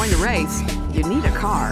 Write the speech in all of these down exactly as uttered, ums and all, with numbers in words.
going to race, you need a car.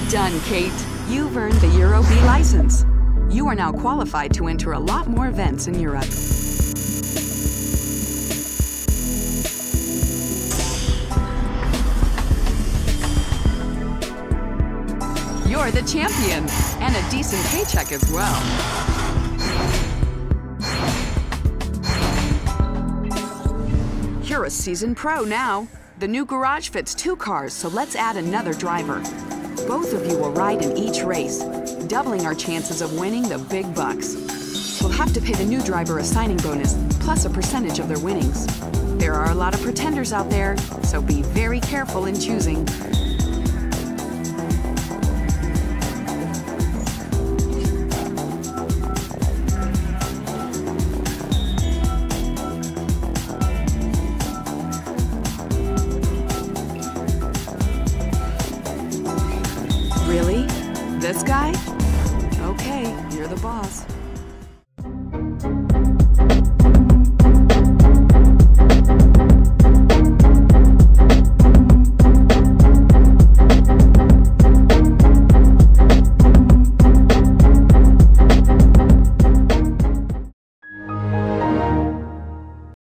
done, Kate. You've earned the Euro B license. You are now qualified to enter a lot more events in Europe. You're the champion, and a decent paycheck as well. You're a seasoned pro now. The new garage fits two cars, so let's add another driver. Both of you will ride in each race, doubling our chances of winning the big bucks. We'll have to pay the new driver a signing bonus, plus a percentage of their winnings. There are a lot of pretenders out there, so be very careful in choosing.